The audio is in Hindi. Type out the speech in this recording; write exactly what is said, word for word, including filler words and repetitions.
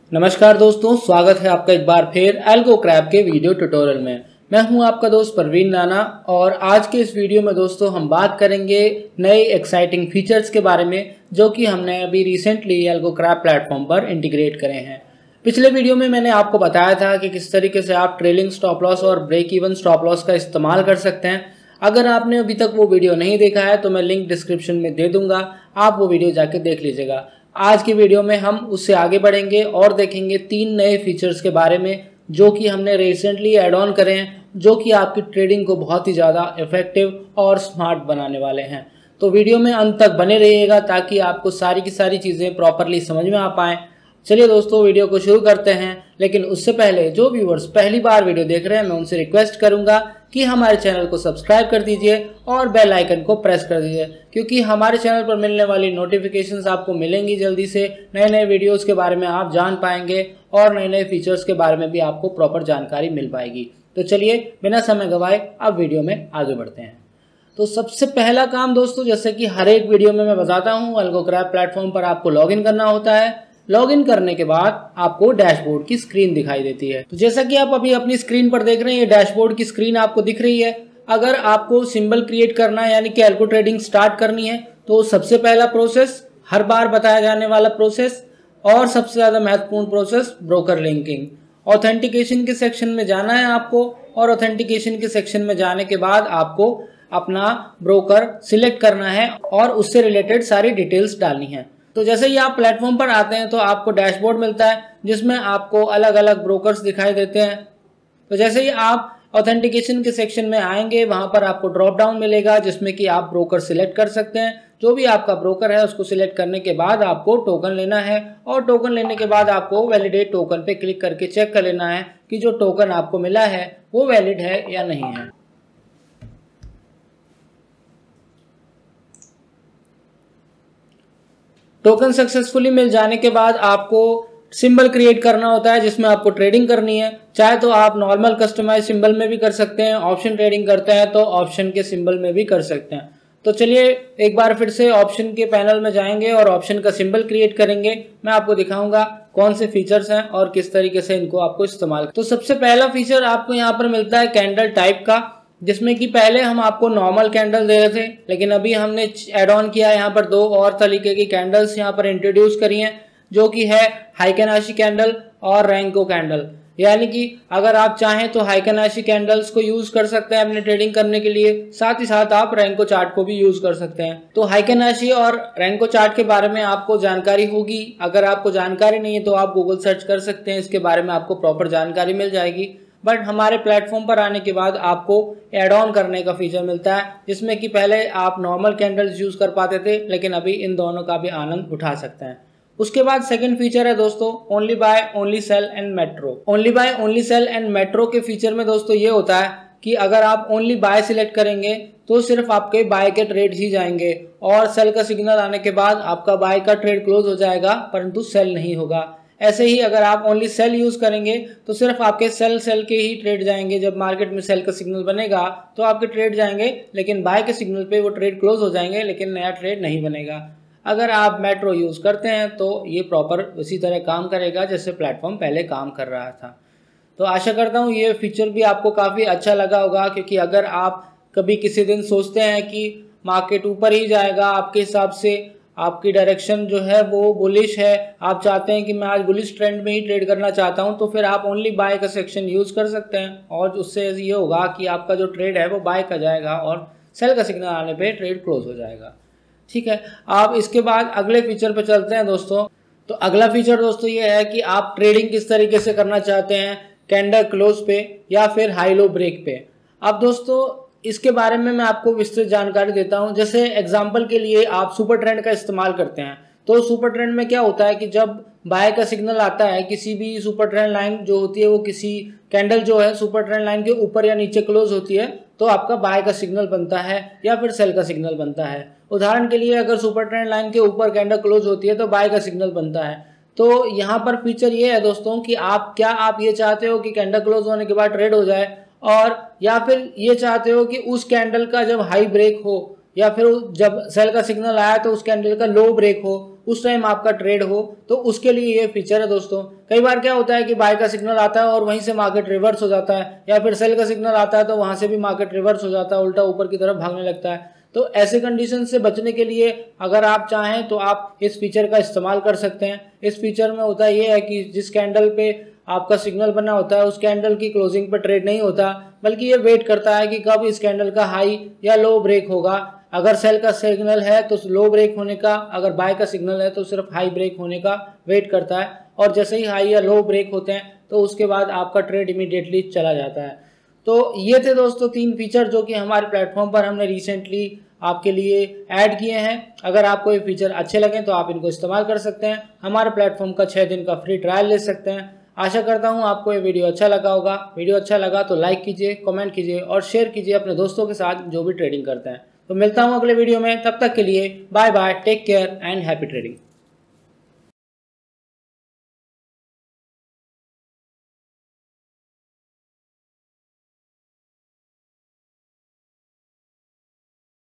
नमस्कार दोस्तों, स्वागत है आपका एक बार फिर एल्गो क्रैप के वीडियो ट्यूटोरियल में। मैं हूं आपका दोस्त परवीन नाना और आज के इस वीडियो में दोस्तों हम बात करेंगे नए एक्साइटिंग फीचर्स के बारे में जो कि हमने अभी रिसेंटली एल्गो क्रैप प्लेटफॉर्म पर इंटीग्रेट करे हैं। पिछले वीडियो में मैंने आपको बताया था कि किस तरीके से आप ट्रेलिंग स्टॉप लॉस और ब्रेक इवन स्टॉप लॉस का इस्तेमाल कर सकते हैं। अगर आपने अभी तक वो वीडियो नहीं देखा है तो मैं लिंक डिस्क्रिप्शन में दे दूंगा, आप वो वीडियो जाके देख लीजिएगा। आज की वीडियो में हम उससे आगे बढ़ेंगे और देखेंगे तीन नए फीचर्स के बारे में जो कि हमने रिसेंटली ऐड ऑन करे हैं, जो कि आपकी ट्रेडिंग को बहुत ही ज़्यादा इफेक्टिव और स्मार्ट बनाने वाले हैं। तो वीडियो में अंत तक बने रहिएगा ताकि आपको सारी की सारी चीज़ें प्रॉपरली समझ में आ पाएँ। चलिए दोस्तों, वीडियो को शुरू करते हैं, लेकिन उससे पहले जो व्यूअर्स पहली बार वीडियो देख रहे हैं मैं उनसे रिक्वेस्ट करूंगा कि हमारे चैनल को सब्सक्राइब कर दीजिए और बेल आइकन को प्रेस कर दीजिए, क्योंकि हमारे चैनल पर मिलने वाली नोटिफिकेशंस आपको मिलेंगी जल्दी से। नए नए वीडियोस के बारे में आप जान पाएंगे और नए नए फीचर्स के बारे में भी आपको प्रॉपर जानकारी मिल पाएगी। तो चलिए बिना समय गवाए अब वीडियो में आगे बढ़ते हैं। तो सबसे पहला काम दोस्तों, जैसे कि हर एक वीडियो में मैं बताता हूँ, एल्गो क्रैप प्लेटफॉर्म पर आपको लॉगिन करना होता है। लॉगिन करने के बाद आपको डैशबोर्ड की स्क्रीन दिखाई देती है। तो जैसा कि आप अभी अपनी स्क्रीन पर देख रहे हैं, ये डैशबोर्ड की स्क्रीन आपको दिख रही है। अगर आपको सिंबल क्रिएट करना है यानी कि एल्गो ट्रेडिंग स्टार्ट करनी है तो सबसे पहला प्रोसेस, हर बार बताया जाने वाला प्रोसेस और सबसे ज़्यादा महत्वपूर्ण प्रोसेस, ब्रोकर लिंकिंग। ऑथेंटिकेशन के सेक्शन में जाना है आपको और ऑथेंटिकेशन के सेक्शन में जाने के बाद आपको अपना ब्रोकर सिलेक्ट करना है और उससे रिलेटेड सारी डिटेल्स डालनी है। तो जैसे ही आप प्लेटफॉर्म पर आते हैं तो आपको डैशबोर्ड मिलता है जिसमें आपको अलग अलग ब्रोकर्स दिखाई देते हैं। तो जैसे ही आप ऑथेंटिकेशन के सेक्शन में आएंगे वहां पर आपको ड्रॉप डाउन मिलेगा जिसमें कि आप ब्रोकर सिलेक्ट कर सकते हैं। जो भी आपका ब्रोकर है उसको सिलेक्ट करने के बाद आपको टोकन लेना है और टोकन लेने के बाद आपको वैलिडेट टोकन पे क्लिक करके चेक कर लेना है कि जो टोकन आपको मिला है वो वैलिड है या नहीं है। टोकन सक्सेसफुली मिल जाने के बाद आपको सिंबल क्रिएट करना होता है जिसमें आपको ट्रेडिंग करनी है। चाहे तो आप नॉर्मल कस्टमाइज सिंबल में भी कर सकते हैं, ऑप्शन ट्रेडिंग करते हैं तो ऑप्शन के सिंबल में भी कर सकते हैं। तो चलिए एक बार फिर से ऑप्शन के पैनल में जाएंगे और ऑप्शन का सिंबल क्रिएट करेंगे। मैं आपको दिखाऊंगा कौन से फीचर्स हैं और किस तरीके से इनको आपको इस्तेमाल। तो सबसे पहला फीचर आपको यहाँ पर मिलता है कैंडल टाइप का, जिसमें कि पहले हम आपको नॉर्मल कैंडल दे रहे थे, लेकिन अभी हमने ऐड ऑन किया यहाँ पर दो और तरीके की कैंडल्स यहाँ पर इंट्रोड्यूस करी हैं, जो कि है हाइकेनाशी कैंडल और रैंको कैंडल। यानी कि अगर आप चाहें तो हाइकेनाशी कैंडल्स को यूज कर सकते हैं अपने ट्रेडिंग करने के लिए, साथ ही साथ आप रैंको चार्ट को भी यूज कर सकते हैं। तो हाइकेनाशी और रैंको चार्ट के बारे में आपको जानकारी होगी। अगर आपको जानकारी नहीं है तो आप गूगल सर्च कर सकते हैं, इसके बारे में आपको प्रॉपर जानकारी मिल जाएगी। बट हमारे प्लेटफॉर्म पर आने के बाद आपको एड ऑन करने का फीचर मिलता है, जिसमें कि पहले आप नॉर्मल कैंडल्स यूज कर पाते थे, लेकिन अभी इन दोनों का भी आनंद उठा सकते हैं। उसके बाद सेकंड फीचर है दोस्तों only buy only sell and metro. Only buy only sell and metro के फीचर में दोस्तों ये होता है कि अगर आप ओनली बाय सिलेक्ट करेंगे तो सिर्फ आपके बाय के ट्रेड ही जाएंगे और सेल का सिग्नल आने के बाद आपका बाय का ट्रेड क्लोज हो जाएगा, परंतु सेल नहीं होगा। ऐसे ही अगर आप ओनली सेल यूज करेंगे तो सिर्फ आपके सेल सेल के ही ट्रेड जाएंगे। जब मार्केट में सेल का सिग्नल बनेगा तो आपके ट्रेड जाएंगे, लेकिन बाय के सिग्नल पे वो ट्रेड क्लोज हो जाएंगे, लेकिन नया ट्रेड नहीं बनेगा। अगर आप मेट्रो यूज करते हैं तो ये प्रॉपर उसी तरह काम करेगा जैसे प्लेटफॉर्म पहले काम कर रहा था। तो आशा करता हूँ ये फीचर भी आपको काफ़ी अच्छा लगा होगा, क्योंकि अगर आप कभी किसी दिन सोचते हैं कि मार्केट ऊपर ही जाएगा, आपके हिसाब से आपकी डायरेक्शन जो है वो बुलिश है, आप चाहते हैं कि मैं आज बुलिश ट्रेंड में ही ट्रेड करना चाहता हूं, तो फिर आप ओनली बाय का सेक्शन यूज कर सकते हैं और उससे ये होगा कि आपका जो ट्रेड है वो बाय का जाएगा और सेल का सिग्नल आने पे ट्रेड क्लोज हो जाएगा। ठीक है, आप इसके बाद अगले फीचर पे चलते हैं दोस्तों। तो अगला फीचर दोस्तों ये है कि आप ट्रेडिंग किस तरीके से करना चाहते हैं, कैंडल क्लोज पे या फिर हाई लो ब्रेक पे। अब दोस्तों इसके बारे में मैं आपको विस्तृत जानकारी देता हूं। जैसे एग्जांपल के लिए आप सुपर ट्रेंड का इस्तेमाल करते हैं, तो सुपर ट्रेंड में क्या होता है कि जब बाय का सिग्नल आता है, किसी भी सुपर ट्रेंड लाइन जो होती है वो किसी कैंडल जो है सुपर ट्रेंड लाइन के ऊपर या नीचे क्लोज होती है तो आपका बाय का सिग्नल बनता है या फिर सेल का सिग्नल बनता है। उदाहरण के लिए अगर सुपर ट्रेंड लाइन के ऊपर कैंडल क्लोज होती है तो बाय का सिग्नल बनता है। तो यहाँ पर फीचर ये है दोस्तों कि आप क्या आप ये चाहते हो कि कैंडल क्लोज होने के बाद ट्रेड हो जाए, और या फिर ये चाहते हो कि उस कैंडल का जब हाई ब्रेक हो या फिर जब सेल का सिग्नल आया तो उस कैंडल का लो ब्रेक हो, उस टाइम आपका ट्रेड हो, तो उसके लिए ये फीचर है दोस्तों। कई बार क्या होता है कि बाय का सिग्नल आता है और वहीं से मार्केट रिवर्स हो जाता है, या फिर सेल का सिग्नल आता है तो वहां से भी मार्केट रिवर्स हो जाता है, उल्टा ऊपर की तरफ भागने लगता है। तो ऐसे कंडीशन से बचने के लिए अगर आप चाहें तो आप इस फीचर का इस्तेमाल कर सकते हैं। इस फीचर में होता ये है कि जिस कैंडल पे आपका सिग्नल बना होता है उस कैंडल की क्लोजिंग पर ट्रेड नहीं होता, बल्कि ये वेट करता है कि कब इस कैंडल का हाई या लो ब्रेक होगा। अगर सेल का सिग्नल है तो लो ब्रेक होने का, अगर बाय का सिग्नल है तो सिर्फ हाई ब्रेक होने का वेट करता है, और जैसे ही हाई या लो ब्रेक होते हैं तो उसके बाद आपका ट्रेड इमीडिएटली चला जाता है। तो ये थे दोस्तों तीन फीचर जो कि हमारे प्लेटफॉर्म पर हमने रिसेंटली आपके लिए ऐड किए हैं। अगर आपको ये फीचर अच्छे लगें तो आप इनको इस्तेमाल कर सकते हैं, हमारे प्लेटफॉर्म का छः दिन का फ्री ट्रायल ले सकते हैं। आशा करता हूँ आपको ये वीडियो अच्छा लगा होगा। वीडियो अच्छा लगा तो लाइक कीजिए, कमेंट कीजिए और शेयर कीजिए अपने दोस्तों के साथ जो भी ट्रेडिंग करते हैं। तो मिलता हूँ अगले वीडियो में, तब तक के लिए bye bye, take care and happy trading.